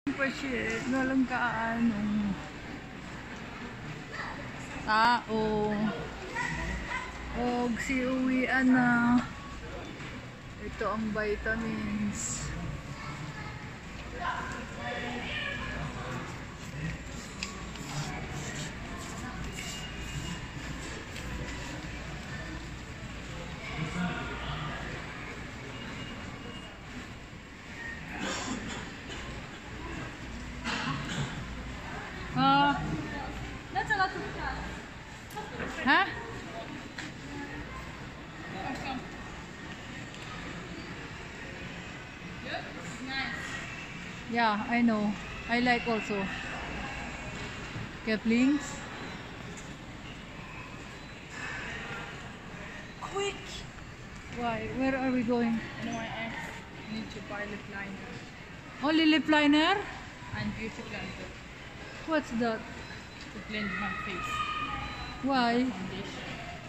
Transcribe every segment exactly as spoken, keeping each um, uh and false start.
pa siya, walang kaanong tao. Og si uwian na. Ito ang vitamins. Ah, That's a lot of stuff. ha? Yep, nice. Yeah, I know. I like also. Kiplings. Quick! Why? Where are we going? N Y X need to buy lip liner Only lip liner? and beauty blender What's that? to blend my face. Why? Foundation.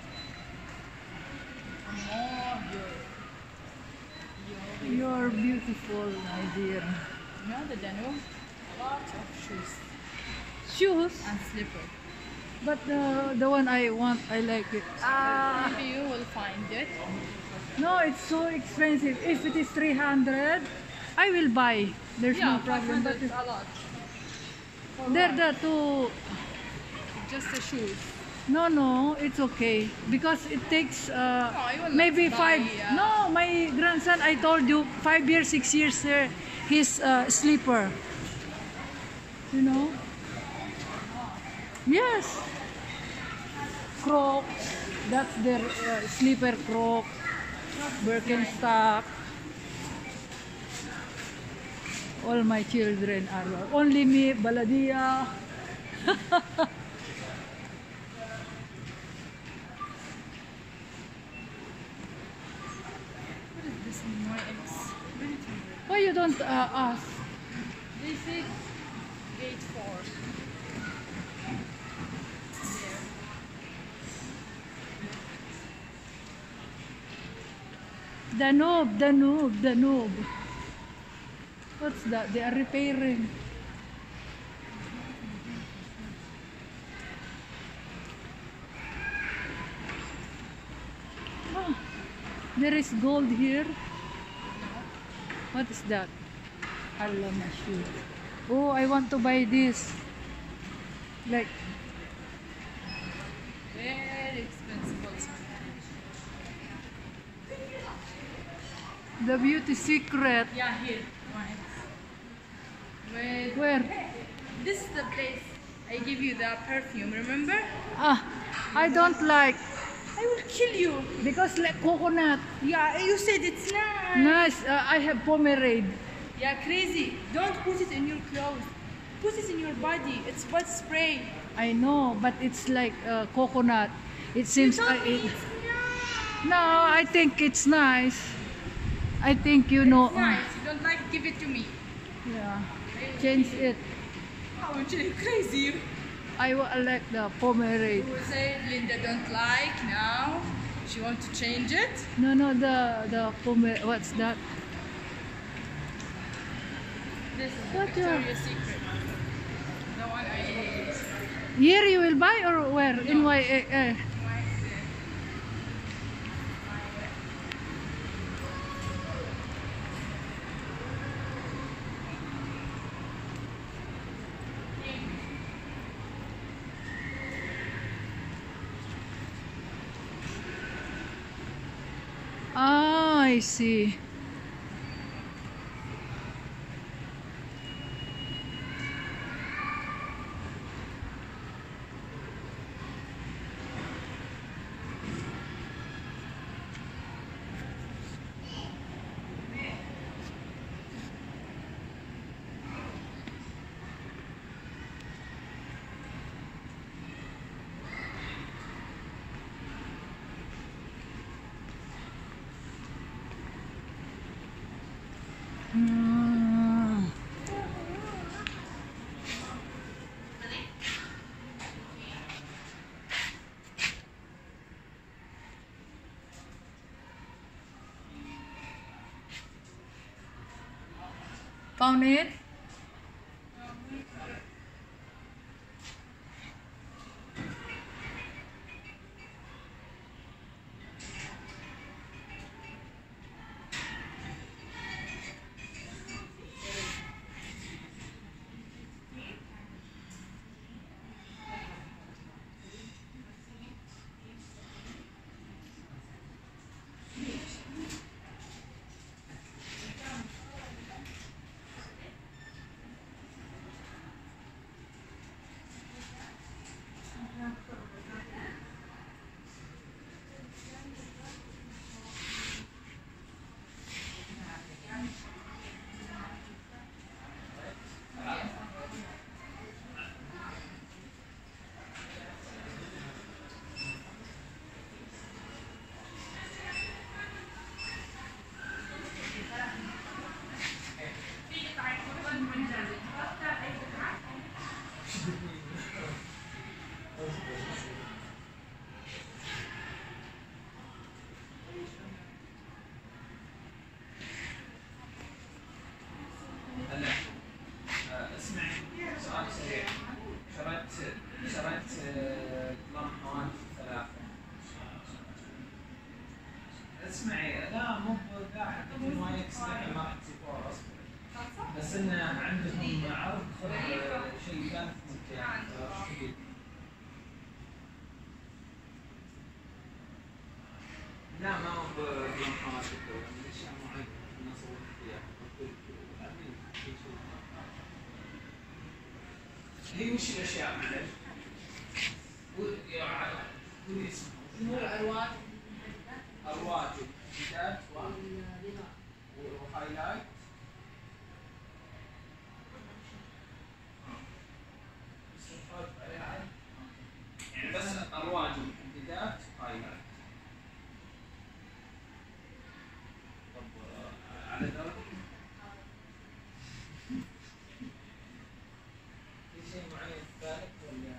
More your, your, You're beautiful, my dear. you know the Danube? A lot of shoes Shoes? and slipper. But the the one I want, I like it. Ah, Maybe you will find it. no, it's so expensive. If it is three hundred, I will buy. There's Yeah, no problem. But is a lot. there, the two. Just the shoes. No, no, it's okay because it takes uh, No, I will not maybe buy, five. uh, No, my grandson, I told you, five years, six years, sir. His uh, sleeper. You know? Yes. Crocs. That's their uh, sleeper Crocs. Birkenstock. All my children are. Only me, Baladia. What is this N Y X? Why you don't uh, ask? This is gate four. There. Danube, Danube, Danube. What's that? They are repairing. Oh, there is gold here. What is that? Allah shoe. Oh, I want to buy this. Like, Very expensive also. the beauty secret. Yeah, here. One. Wait. Where? This is the place I give you the perfume, remember? Ah, I don't like. I will kill you. Because like coconut. Yeah, you said it's nice. Nice. Uh, I have pomade. Yeah, crazy. Don't put it in your clothes. Put it in your body. It's body spray. I know, but it's like uh, coconut. It You seems. told I, me it, it's nice. no, I think it's nice. I think you know. It's nice. You don't like, give it to me. Yeah, change it. How are you crazy? I wa- like the pomade. You will say Linda don't like now. She want to change it. No, no, the the pomade. What's that? This is What the the- Victoria's Secret. The one I use. Here you will buy or where? In Y. Uh, uh, ah, I see. Hmm. Found it? هلا آه، اسمعي سؤال سريع. شريت شريت آه، لمحات ثلاثة. اسمعي لا مو ذا حتى ما يستحي ما راح تصير فرص. بس انه عندهم عرض آه، شيء ثالث ممكن. آه، شديد. لا ما هو بلمحات اشياء معينة انا صورت فيها. هي وش الاشياء معلش؟ قولي اسمها. نور أرواح. أرواج وحدات وهايلايت. يعني بس أرواج وحدات وهايلايت. طب آه، على درجة في شيء معين في بالك ولا؟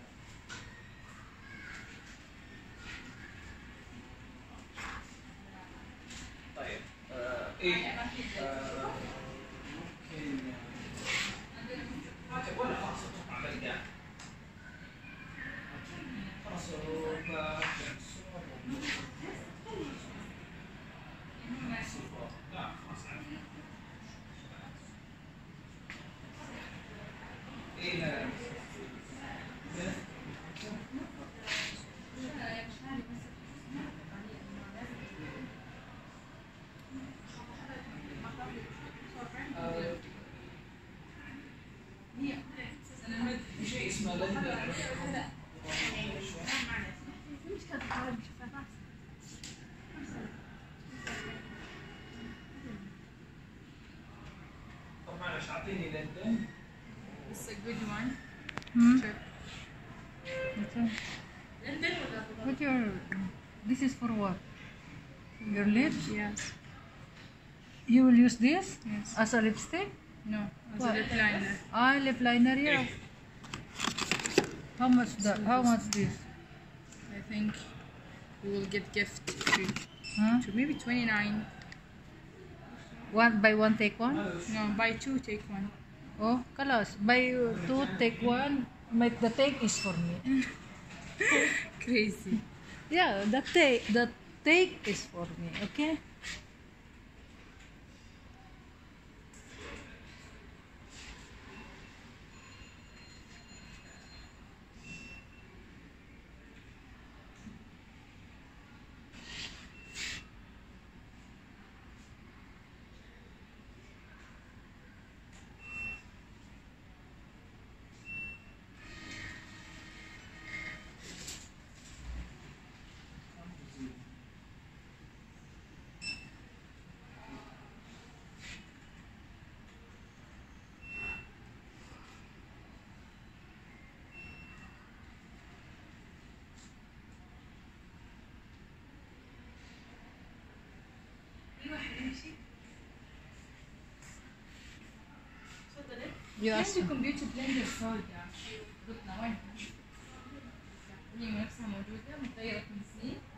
طيب آه، ايه آه، ممكن آه، ولا خلاص اتوقع بلقاه. خلاص هو ب- لا خلاص عارف. ايه لا آه، في شيء اسمه لندن. طب معلش اعطيني لندن. It's a good one. Hmm? Check. Okay. What your, this is for what? Your lips? Yes. You will use this Yes. as a lipstick? No, as What? a lip liner. Ah, lip liner, yeah. How much that? How much this? I think you will get gift free. Huh? So maybe twenty-nine. One by one take one? No, buy two, take one. Oh, kalas. Buy two, take one. Make the take is for me. Crazy. Yeah, the take the take is for me. Okay. You ask. عندكم بيوتي بلندر سودا. قلنا وين؟ هي نفسها موجودة متغيرة من سنين.